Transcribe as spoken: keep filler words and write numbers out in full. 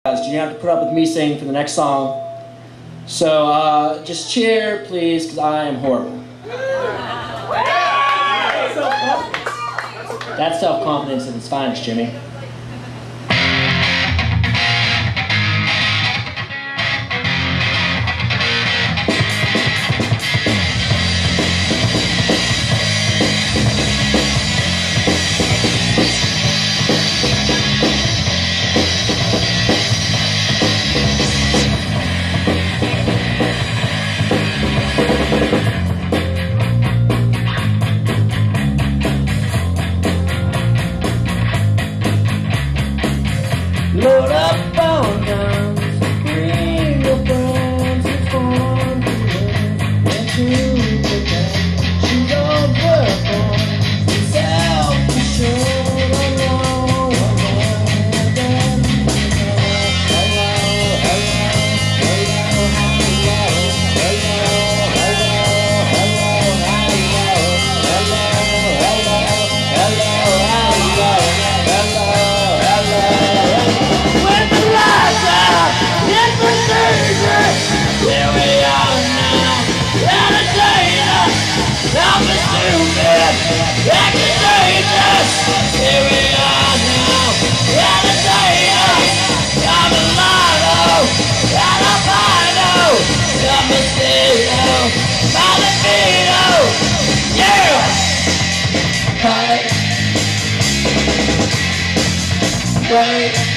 You have to put up with me singing for the next song. So uh, just cheer, please, because I am horrible. That's self-confidence at its finest, Jimmy. Load up on guns, bring your bones and form the and to protect. She don't work on self-control alone, alone, and then hello, hello, hello, hello, hello, hello, here we are now, entertainers, now we're stupid, acting dangerous. Here we are now, entertainers, I'm a lotto, and a final, the mosquito, Malafino, yeah! Hey, wait.